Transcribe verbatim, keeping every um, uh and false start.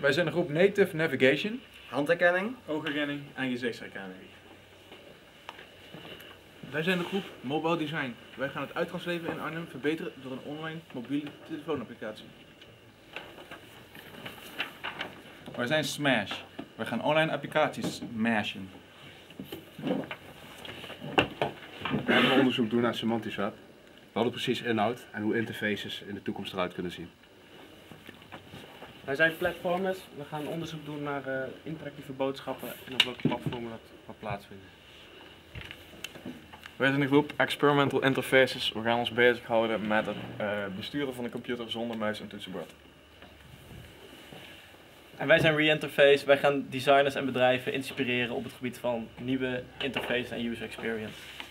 Wij zijn de groep Native Navigation, handherkenning, oogherkenning en gezichtsherkenning. Wij zijn de groep Mobile Design. Wij gaan het uitgangsleven in Arnhem verbeteren door een online mobiele telefoonapplicatie. Wij zijn Smash. Wij gaan online applicaties smashen. We hebben onderzoek doen naar Semantisch Web. Wat het precies inhoudt en hoe interfaces in de toekomst eruit kunnen zien. Wij zijn platformers. We gaan onderzoek doen naar uh, interactieve boodschappen en op welke platformen dat kan plaatsvinden. Wij zijn de groep Experimental Interfaces. We gaan ons bezighouden met het uh, besturen van de computer zonder muis en toetsenbord. En wij zijn Reinterface. Wij gaan designers en bedrijven inspireren op het gebied van nieuwe interface en user experience.